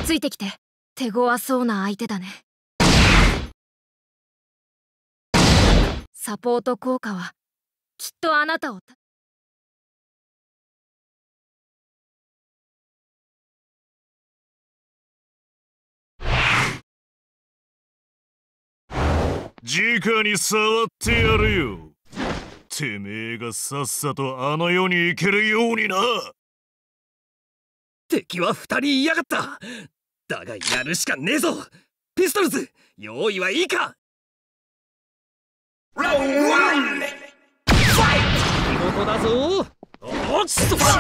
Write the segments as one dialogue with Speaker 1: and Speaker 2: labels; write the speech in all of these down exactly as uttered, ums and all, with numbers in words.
Speaker 1: ついてきて。手強そうな相手だね。サポート効果はきっとあなたを
Speaker 2: 直に触ってやるよ。てめえがさっさとあの世に行けるようにな。
Speaker 3: 敵は二人いやがった。だがやるしかねえぞ。ピストルズ、用意はいいか。ラウンドワン、ファイト。見事だぞ。おっと、敵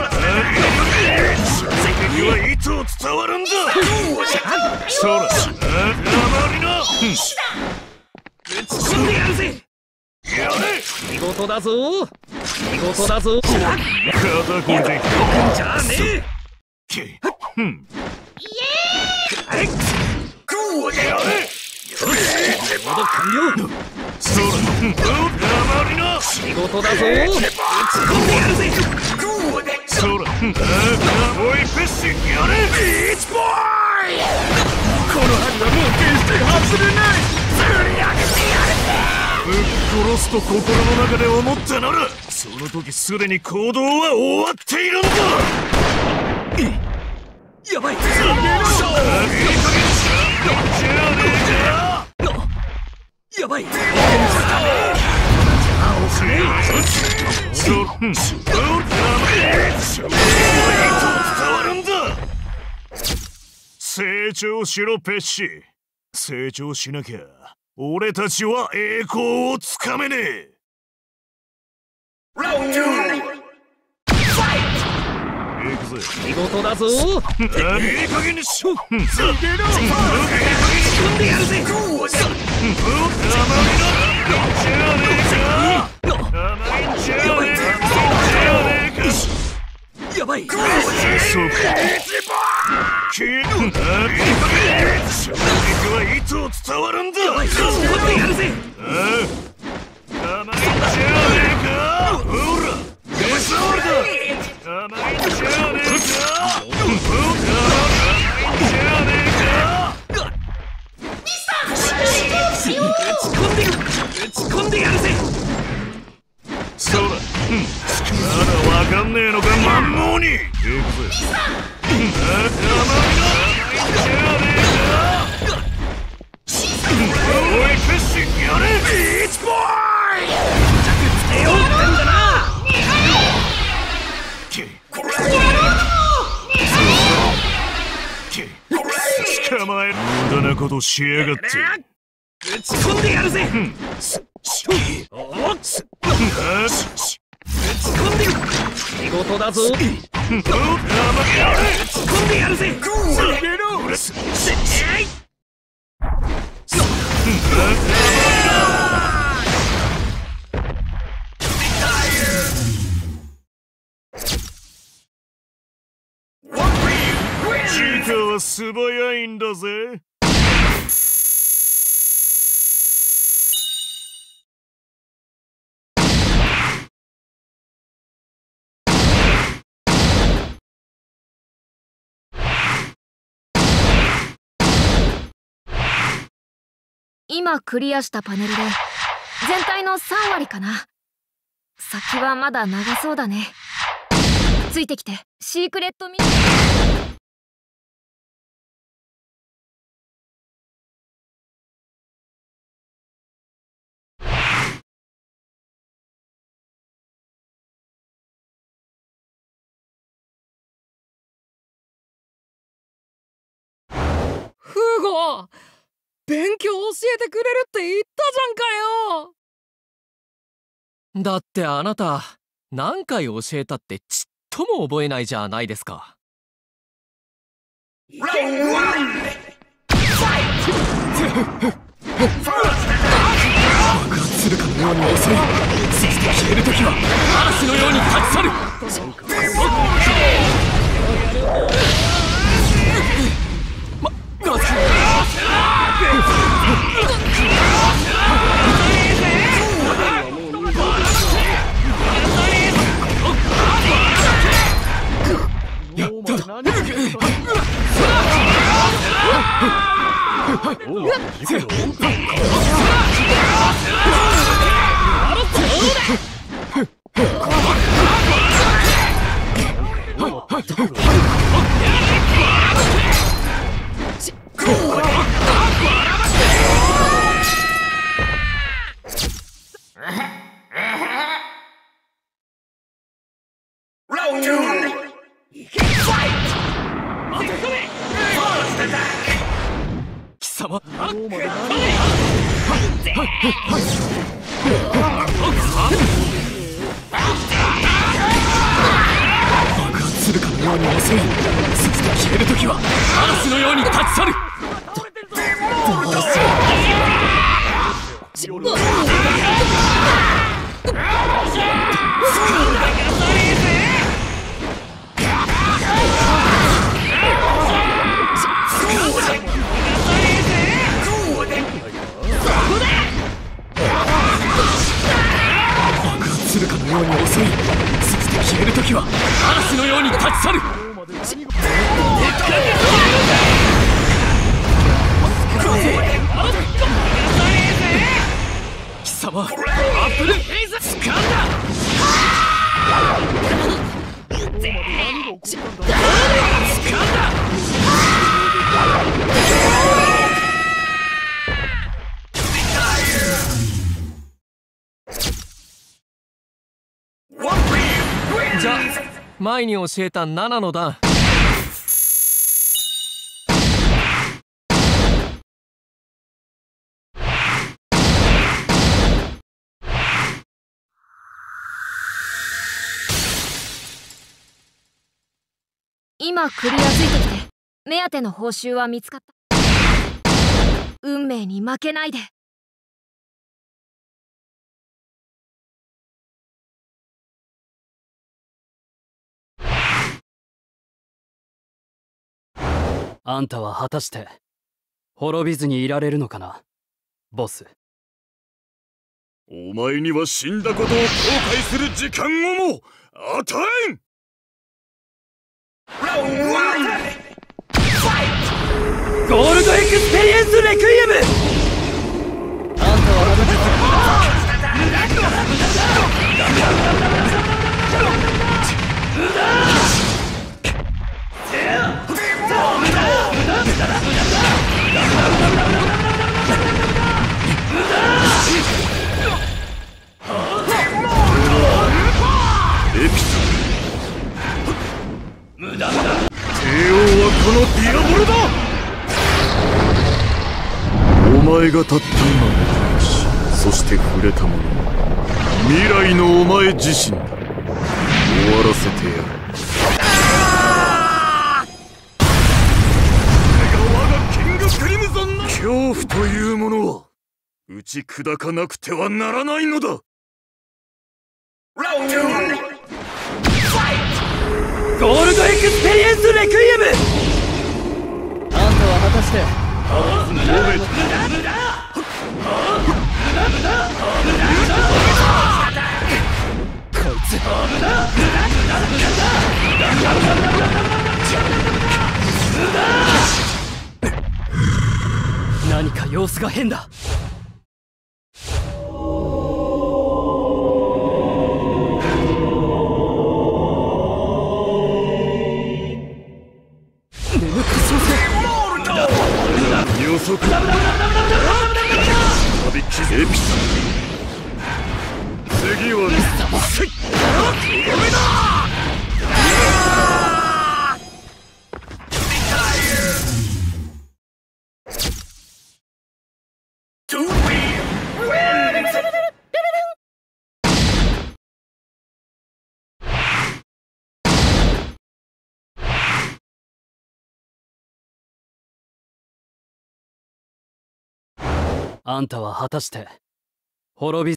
Speaker 2: はいつを伝わるんだ。そら、あまりな。
Speaker 3: 打ち込んでやるぜ。
Speaker 2: やれ。
Speaker 3: 見事だぞ。見事だぞ。
Speaker 2: 肩こりで
Speaker 3: じゃあね
Speaker 2: え。ふん。
Speaker 3: イエーイ。グーでやれ。よし、戻完了。
Speaker 2: そら、あまりな。
Speaker 3: 見事だぞ。打ち込んでやるぜ。グーで。
Speaker 2: そら、おいペッシやれ。ビーチボーイ。
Speaker 3: この針はもう決して外れない。釣り上げてやるぜ。
Speaker 2: ぶっ殺すと心の中で思ったなら、その時すでに行動は終わっているんだ。
Speaker 3: やばい。
Speaker 2: いい加減にしろ。じゃねえか。
Speaker 3: やばい。じゃ
Speaker 2: あお金。そうん。伝わるんだ。成長しろペッシ。成長しなきゃ俺たちは栄光をつかめねえ。
Speaker 3: ラウンドツー、ファイト。
Speaker 2: 行くぜ。
Speaker 3: 見事だぞ。
Speaker 2: いい加減にしろ。
Speaker 3: すげえな。仕込んでやるぜ。やばい。
Speaker 2: そうか。キーはいつを伝わるんだ。
Speaker 3: やばい。仕込んでやるぜ。
Speaker 2: 甘いんじゃねえか。ほら。手触りだ。甘いんじゃねえか。甘いんじゃねえか。
Speaker 3: ミスター。打ち込んで打ち込んでやるぜ。
Speaker 2: そうだ。まだわかんねえのかマンモーに。行くぜ。甘いな。甘いんじゃねえか。おいペッシやれ。ビーチボーイ。
Speaker 3: 着つけようってんだな。
Speaker 2: 捕まえる。無駄なことしやがって。
Speaker 3: 打ち込んでやるぜ。おっ打ち込んでる。見事だぞ。打ち込んでやるぜ。すげえの。せえい。
Speaker 2: ジーカーは素早いんだぜ。
Speaker 1: 今クリアしたパネルで全体のさんわりかな。先はまだ長そうだね。ついてきて。シークレットミッション。
Speaker 4: フーゴ、勉強教えてくれるって言ったじゃんかよ。だってあなた何回教えたってちっとも覚えないじゃないですか。
Speaker 3: ラウンドワン、ファイト。爆発するかのように遅い。そして消えるときは嵐のように立ち去る。ま、まずやった。
Speaker 4: 貴様爆発するかのように遅い。そして消えるときは嵐のように立ち去る。するかのように遅い。そして消えるときは嵐のように立ち去る。貴様アップルフェイズつかんだ。つかんだ。じゃあ前に教えたななの段。
Speaker 1: 今クリアついてきて目当ての報酬は見つかった。運命に負けないで。
Speaker 5: あんたは果たして滅びずにいられるのかな、ボス。
Speaker 2: お前には死んだことを後悔する時間をも与えん。
Speaker 5: ゴールドエクスペリエンスレクイエム。あんたは
Speaker 2: エピソ無駄だ。帝王はこのディアボロだ。お前がたった今のし、そして触れたものは未来のお前自身だ。終わらせてやる。恐怖というものは打ち砕かなくてはならないのだ。
Speaker 5: ゴールドエクスペリエンスレクイエム。あんたは果たしてこいつ何か様子が変だ。
Speaker 2: 予測旅キエピソ次はせい
Speaker 5: あんたは果たして滅び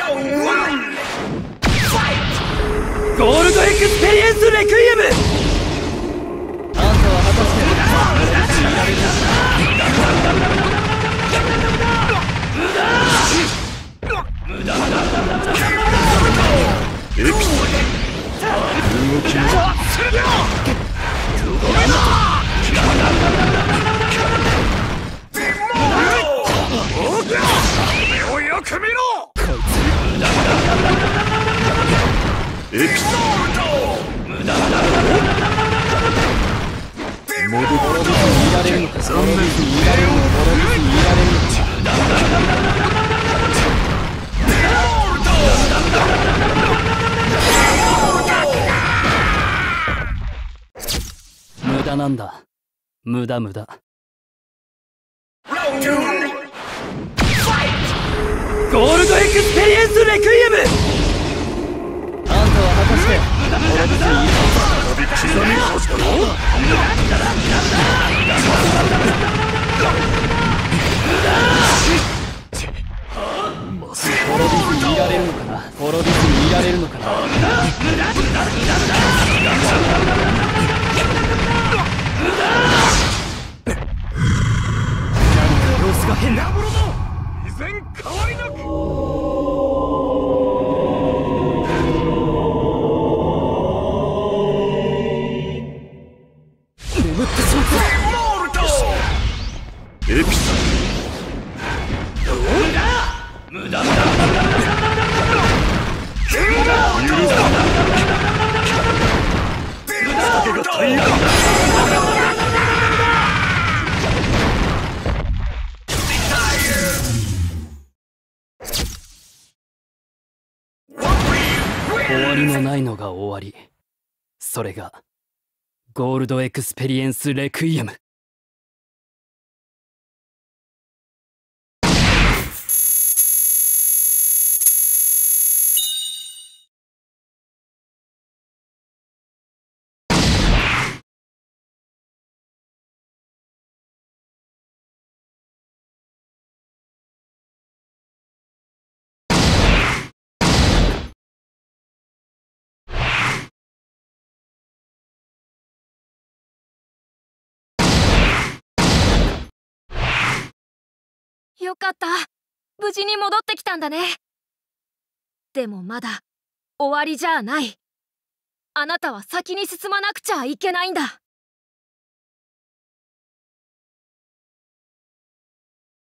Speaker 5: ゴールドエクスペリエンスレクイエム。あんたは果た
Speaker 2: エピソ動きも
Speaker 5: 滅びずにいられるのか。滅びずにいられるのか。滅びずにいられるのか。無駄なんだ。無駄無駄。ゴールドエクスペリエンスレクイエム。あんたは果たして滅びずにいるのか。滅びずにいられるのかな。滅びずにいられるのかな。様子が変だ。
Speaker 2: 依然変わりなく。
Speaker 5: 眠ってしまった。
Speaker 2: エピサ
Speaker 3: 無駄だ。
Speaker 5: 終わりのないのが終わり。それがゴールドエクスペリエンスレクイエム。
Speaker 1: よかった。無事に戻ってきたんだね。でもまだ終わりじゃない。あなたは先に進まなくちゃいけないんだ。